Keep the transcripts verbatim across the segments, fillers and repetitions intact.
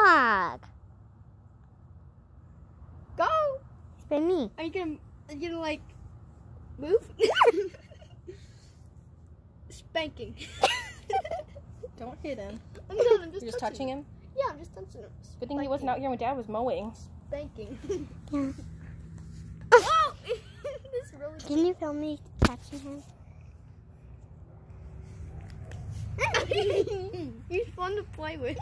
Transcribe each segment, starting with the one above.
frog. Go. Spin me. Are you gonna, are you gonna like, move? Spanking. Don't hit him. I'm not, I'm just You're just touching him? Yeah, I'm just touching him. Good thing he wasn't out here when Dad was mowing. Spanking. Yeah. Whoa! This is really Can you film me catching him? He's fun to play with.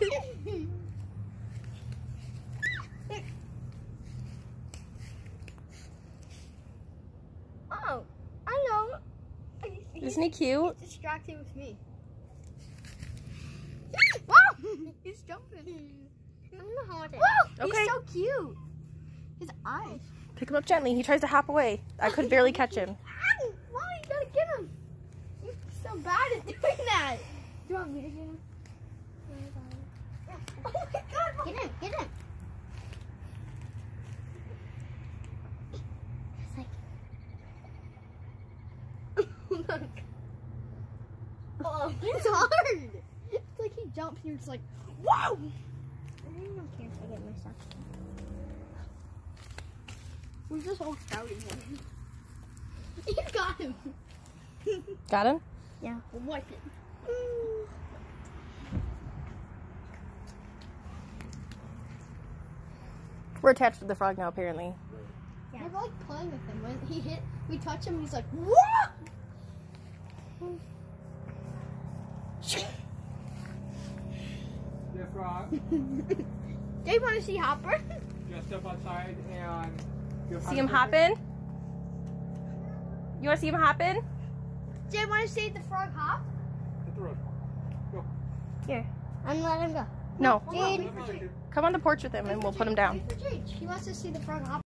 Oh, I know. Isn't he cute? He's distracting with me. Whoa! He's jumping. I'm gonna hold it. Whoa! Okay. He's so cute. His eyes. Pick him up gently. He tries to hop away. I could barely catch him. Why? You gotta get him. You're so bad at doing that. Do you want me to get him? Oh my god. Get him, get him. It's like, Look. Oh, it's hard. It's like he jumps and you're just like, whoa! I don't care if I get myself. We're just all scouting him. You got him. Got him? Yeah. Wipe it. We're attached to the frog now, apparently. Yeah. We're like playing with him. When he hit, we touch him, he's like, what? The frog, Do you want to see Hopper? just step outside and... you'll See have him to- hopping? You want to see him hopping? Do you want to see the frog hop? Hit the road. Go. Here, I'm gonna let him go. No. Hold on, Jade. wait for Jade. Come on the porch with him and we'll put him down. Wait for Jade. He wants to see the frog hop.